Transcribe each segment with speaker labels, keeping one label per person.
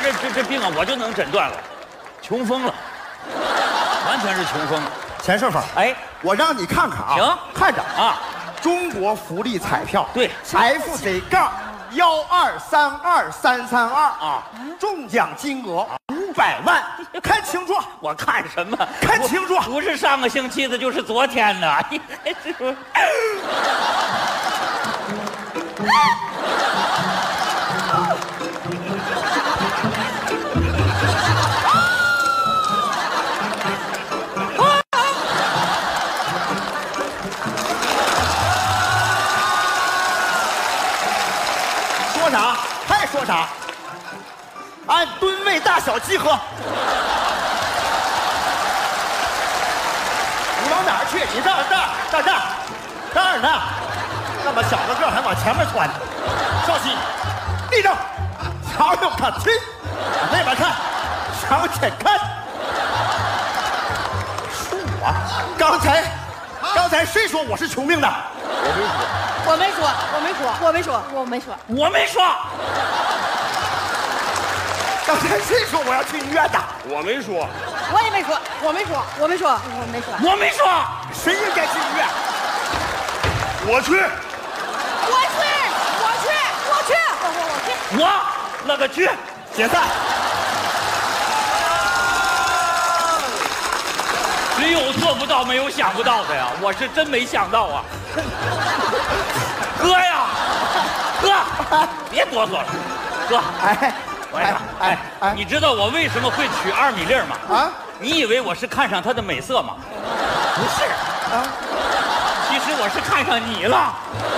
Speaker 1: 这病啊，我就能诊断了，穷疯了，完全是穷疯。
Speaker 2: 钱顺风，
Speaker 1: 哎，
Speaker 2: 我让你看看啊，
Speaker 1: 行，
Speaker 2: 看着
Speaker 1: 啊，
Speaker 2: 中国福利彩票，
Speaker 1: 对
Speaker 2: ，FZ 杠1232332啊，中奖金额500万，看清楚，
Speaker 1: 我看什么？
Speaker 2: 看清楚，
Speaker 1: 不是上个星期的，就是昨天的。
Speaker 2: 说啥？还说啥？按吨位大小集合。你往哪儿去？你这儿呢？那么小个个还往前面窜，稍息，立正，瞧瞧看齐，往那边看，向前看。刚才谁说我是穷命的？
Speaker 3: 我没说。
Speaker 2: 刚才谁说我要去医院的？
Speaker 4: 我没说。
Speaker 3: 我也没说。
Speaker 1: 我没说。
Speaker 2: 谁应该去医院？
Speaker 4: 我去。
Speaker 1: 我那个去。
Speaker 2: 解散。
Speaker 1: 只有做不到，没有想不到的呀！我是真没想到啊！哥呀，哥，别哆嗦了，哥，你知道我为什么会娶2米粒吗？啊，你以为我是看上她的美色吗？不是啊，其实我是看上你了。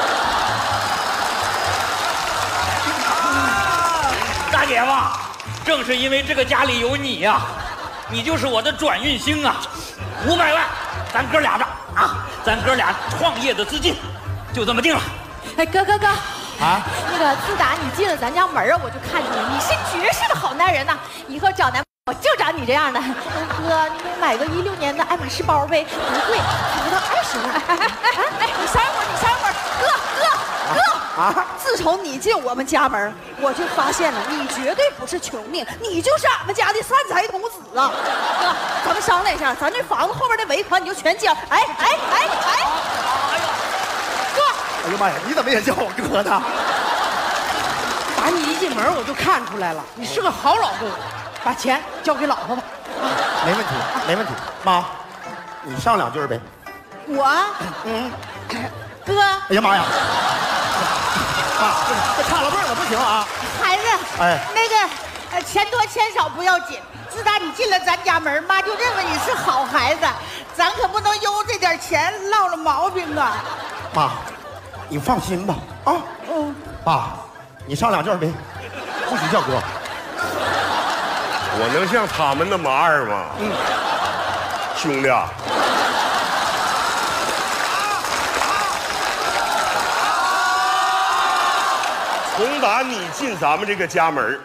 Speaker 1: 大姐夫，正是因为这个家里有你呀，你就是我的转运星啊！500万，咱哥俩的啊，咱哥俩创业的资金，就这么定了。
Speaker 3: 哎，哥，啊，那个自打你进了咱家门啊，我就看出来你是绝世的好男人呐！以后找男朋友就找你这样的。哥，你给我买个16年的爱马仕包呗，不贵，才不到20万。哎，你稍一会儿，哥啊！自从你进我们家门，我就发现了你绝对不是穷命，你就是俺们家的三才童子啊！哥，咱们商量一下，咱这房子后边的尾款你就全交。哎
Speaker 2: 呀妈呀，你怎么也叫我哥呢？
Speaker 5: 打你一进门我就看出来了，你是个好老公，把钱交给老婆吧。
Speaker 2: 没问题，妈，你上2句呗。
Speaker 3: 我，哥，
Speaker 2: 哎呀妈呀！啊，这差了辈儿了，不行啊！
Speaker 3: 孩子，
Speaker 2: 哎，
Speaker 3: 那个钱多钱少不要紧，自打你进了咱家门，妈就认为你是好孩子，咱可不能因为这点钱落了毛病啊！
Speaker 2: 妈，你放心吧，啊，爸，你上2句呗，不许叫哥。
Speaker 4: 我能像他们那么二吗？兄弟。从打你进咱们这个家门，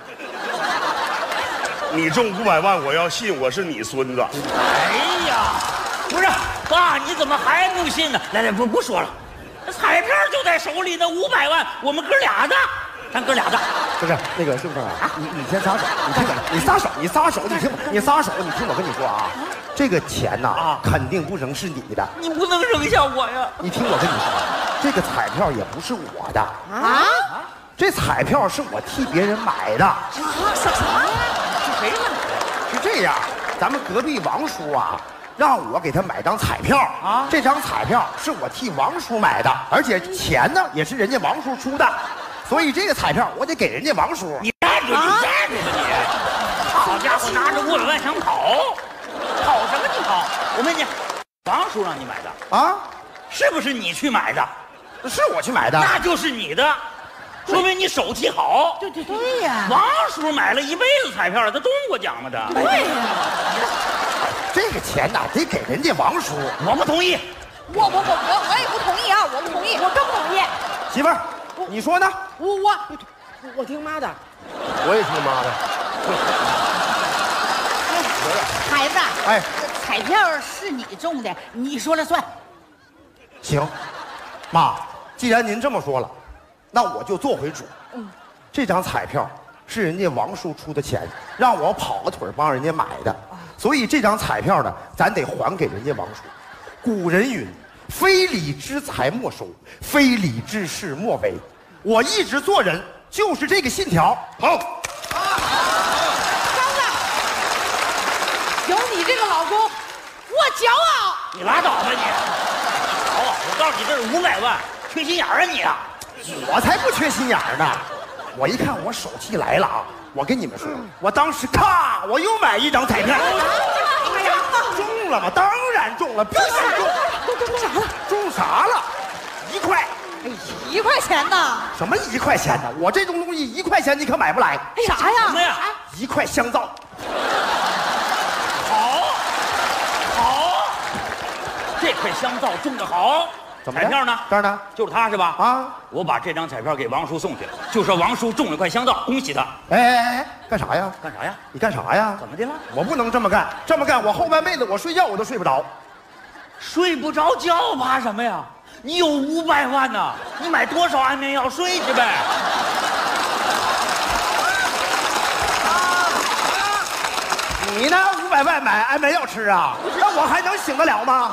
Speaker 4: 你中500万，我要信我是你孙子。
Speaker 1: 哎呀，不是爸，你怎么还不信呢？来，不说了，彩票就在手里呢，500万，我们哥俩的，咱哥俩的。
Speaker 2: 不是那个顺风啊，你先撒手，你听我，你撒手，你听我跟你说啊，这个钱呐，肯定不能是你的，
Speaker 1: 你不能扔下我呀！
Speaker 2: 你听我跟你说，这个彩票也不是我的啊。这彩票是我替别人买的。
Speaker 3: 什么？
Speaker 1: 是谁买的？
Speaker 2: 是这样，咱们隔壁王叔啊，让我给他买张彩票啊。这张彩票是我替王叔买的，而且钱呢也是人家王叔出的，所以这个彩票我得给人家王叔。
Speaker 1: 你站住！你！好家伙，拿着500万想跑，跑什么你跑？我问你，王叔让你买的啊？是不是你去买的？
Speaker 2: 是我去买的，
Speaker 1: 那就是你的。说明你手气好。
Speaker 3: 对呀，
Speaker 1: 王叔买了一辈子彩票了，他中过奖吗？
Speaker 3: 对呀，
Speaker 2: 这个钱呐得给人家王叔。
Speaker 1: 我不同意。
Speaker 3: 我也不同意啊！我不同意，我更不同意。
Speaker 2: 媳妇儿，你说呢？
Speaker 5: 我听妈的。
Speaker 4: 我也听妈的。
Speaker 3: 孩子，
Speaker 2: 哎，
Speaker 3: 彩票是你中的，你说了算。
Speaker 2: 行，妈，既然您这么说了，那我就做回主。这张彩票是人家王叔出的钱，让我跑个腿帮人家买的，所以这张彩票呢，咱得还给人家王叔。古人云：“非礼之财莫收，非礼之事莫为。”我一直做人就是这个信条。好，
Speaker 5: 张子，有你这个老公，我骄傲。
Speaker 1: 你拉倒吧你！好，我告诉你，这是500万，缺心眼儿啊你啊！
Speaker 2: 我才不缺心眼儿呢！我一看我手气来了啊，我跟你们说，我当时咔，我又买一张彩票。哎呀，中了吗？当然中了，必须中！
Speaker 3: 中啥了？
Speaker 2: 中啥了？1块。
Speaker 3: 哎，1块钱呢？
Speaker 2: 什么1块钱呢？我这种东西1块钱你可买不来。
Speaker 3: 哎呀，啥呀？
Speaker 1: 什么呀
Speaker 2: ？1块香皂。
Speaker 1: 好，这块香皂中得好。
Speaker 2: 怎么
Speaker 1: 彩票呢？
Speaker 2: 这儿呢？
Speaker 1: 就是他是吧？
Speaker 2: 啊！
Speaker 1: 我把这张彩票给王叔送去，就说王叔中了块香皂，恭喜他。
Speaker 2: 哎，干啥呀？
Speaker 1: 干啥呀？
Speaker 2: 你干啥呀？
Speaker 1: 怎么的了？
Speaker 2: 我不能这么干，这么干我后半辈子我睡觉我都睡不着。
Speaker 1: 睡不着觉怕什么呀？你有500万呢，你买多少安眠药睡去呗。
Speaker 2: 你呢？500万买安眠药吃啊？那我还能醒得了吗？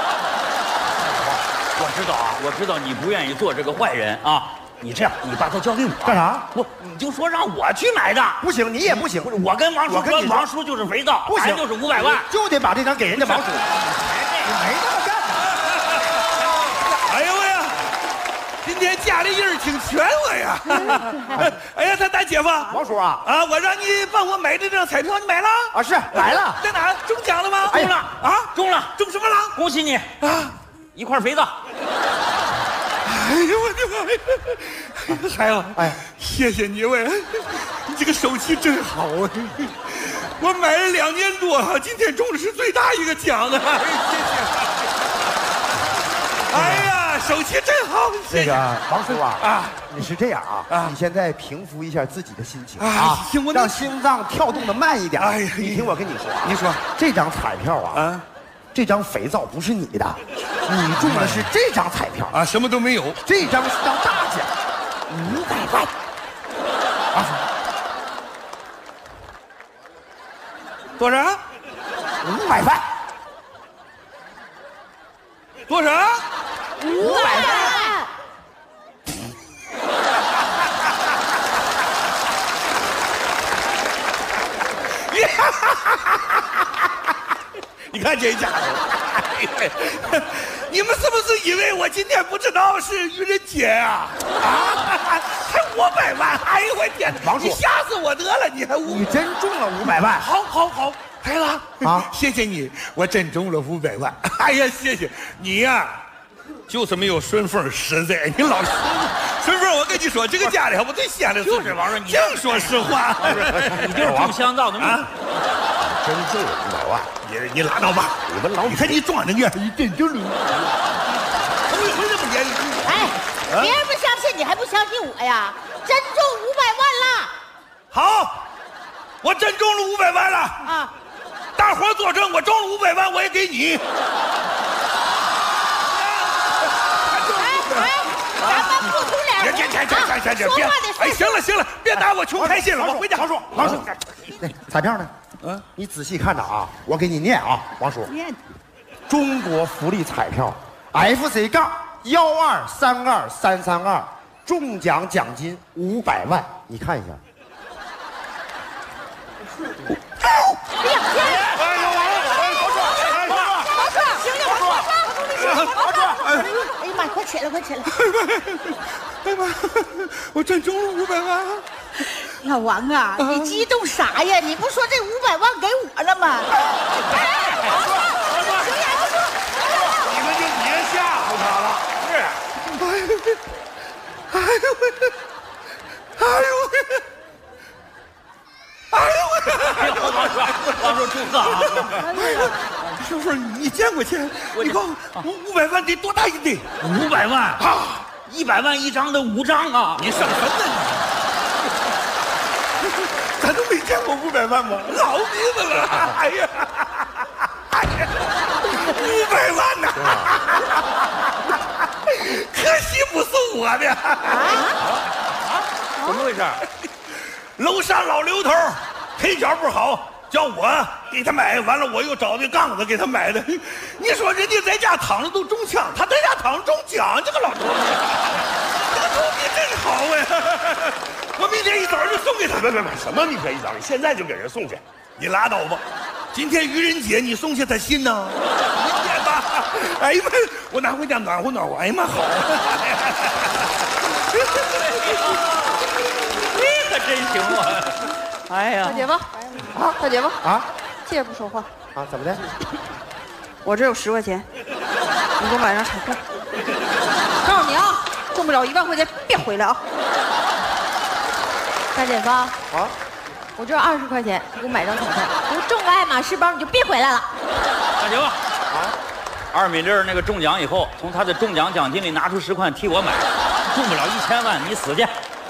Speaker 1: 我知道啊，我知道你不愿意做这个坏人啊。你这样，你把它交给我
Speaker 2: 干啥？
Speaker 1: 你就说让我去买的。
Speaker 2: 不行，你也不行。
Speaker 1: 我跟王叔说，
Speaker 2: 我跟你说
Speaker 1: 王叔就是肥皂，
Speaker 2: 不行，
Speaker 1: 咱就是500万，
Speaker 2: 就得把这张给人家王叔。没这么干。
Speaker 4: 哎呦喂呀，今天家里人挺全我呀！哎呀，大姐夫，
Speaker 2: 王叔啊，
Speaker 4: 我让你帮我买这张彩票，你买了？
Speaker 2: 啊是买了。
Speaker 4: 在哪儿？中奖了吗？
Speaker 2: 哎
Speaker 1: 中了
Speaker 4: 啊，
Speaker 1: 中了，
Speaker 4: 中什么了？
Speaker 1: 恭喜你
Speaker 4: 啊
Speaker 1: ！1块肥皂。
Speaker 4: 哎呦我的妈呀！孩子，
Speaker 2: 哎，
Speaker 4: 谢谢你喂，你这个手气真好啊！我买了2年多，今天中的是最大一个奖啊！谢谢。哎呀，手气真好！
Speaker 2: 那个王叔啊，
Speaker 4: 啊，
Speaker 2: 你是这样啊，你现在平复一下自己的心情啊，
Speaker 4: 行我
Speaker 2: 让心脏跳动的慢一点。
Speaker 4: 哎呀
Speaker 2: 你听我跟你说啊，
Speaker 4: 你说
Speaker 2: 这张彩票啊，这张肥皂不是你的，你中的是这张彩票
Speaker 4: 啊，什么都没有。
Speaker 2: 这张是张大奖，500万。
Speaker 4: 多少
Speaker 2: ？500万。
Speaker 4: 多少
Speaker 3: 500万。
Speaker 4: 你看这家伙，你们是不是以为我今天不知道是愚人节啊？还500万！哎呦我天哪！
Speaker 2: 王叔
Speaker 4: 你吓死我得了！你还
Speaker 2: 你真中了500万。
Speaker 4: 好，孩子
Speaker 2: 啊
Speaker 4: 谢谢你，我真中了500万。哎呀，谢谢你呀，就是没有顺风实在。你老顺风，我跟你说，这个家里我最闲的
Speaker 1: 就是王叔，你
Speaker 4: 净说实话。
Speaker 1: 你就是中香皂的吗？
Speaker 2: 真中了500万。
Speaker 4: 你拉倒吧！
Speaker 2: 你们老
Speaker 4: 你看你装的，你真就是。
Speaker 3: 哎，别人不相信你还不相信我呀？真中500万了！
Speaker 4: 好，我真中了500万了
Speaker 3: 啊！
Speaker 4: 大伙作证，我中了500万，我也给你。
Speaker 3: 咱们不出脸
Speaker 4: 别
Speaker 3: 说话得
Speaker 4: 哎，行了，别打我穷开心了，我回家。
Speaker 2: 王叔，那彩票呢？你仔细看着啊，我给你念啊，王叔。
Speaker 3: 念。
Speaker 2: 中国福利彩票 FC-1232332，中奖奖金500万，你看一下。
Speaker 3: 哎呀，哎呀妈，快起来！
Speaker 4: 哎妈，我真中了500万！
Speaker 3: 老王啊，你激动啥呀？你不说这500万给我了吗？
Speaker 4: 你们就别吓唬他了。是。
Speaker 1: 王叔祝贺啊！
Speaker 4: 师傅，你见过钱？你告诉我，500万得多大一堆
Speaker 1: ？500万啊！100万一张的5张啊！
Speaker 4: 你上神呢你？咱都没见过500万吗？老鼻子了！哎呀，500万呐！可惜不是我的。
Speaker 1: 怎么回事？
Speaker 4: 楼上老刘头腿脚不好，叫我给他买，完了我又找那杠子给他买的。你说人家在家躺着都中枪，他在家躺着中奖，这个老头子，这个头皮真好哎！我明天一早就送给他。别，什么明天一早？你现在就给人送去？你拉倒吧！今天愚人节，你送去他信呢？明天吧。哎呀妈，我拿回家暖和暖和。哎呀妈，好。
Speaker 1: 你可真行啊！哎呀，
Speaker 5: 大姐夫，啊，大姐夫，
Speaker 2: 啊
Speaker 5: 借着不说话。
Speaker 2: 啊，怎么的？
Speaker 5: 我这有10块钱，你给我买张彩票。告诉你啊，中不了1万块钱，别回来啊！
Speaker 3: 大姐夫，
Speaker 2: 啊，
Speaker 3: 我这有20块钱，你给我买张彩票。不中个爱马仕包，你就别回来了。
Speaker 1: 大姐夫，二米粒那个中奖以后，从他的中奖奖金里拿出10块替我买，中不了1000万，你死去。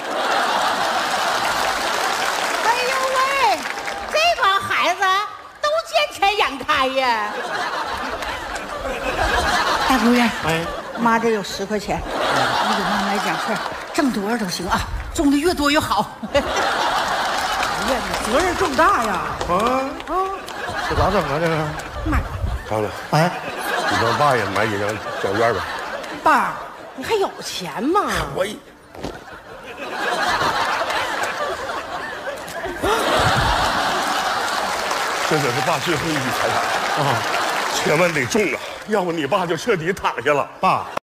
Speaker 3: 哎呦喂，这帮孩子都见钱眼开呀！
Speaker 5: 大姑爷，
Speaker 2: 哎，
Speaker 5: 妈这有10块钱，你给妈买奖券，挣多少都行啊，中的越多越好。哎呀，你责任重大呀！
Speaker 2: 这咋整啊？这个？
Speaker 5: 妈，
Speaker 4: 张子，
Speaker 2: 哎，
Speaker 4: 你帮爸也买几张奖券呗。
Speaker 5: 爸，你还有钱吗？
Speaker 4: 我这可是爸最后一笔财产啊，千万得中啊，要不你爸就彻底躺下了。
Speaker 2: 爸，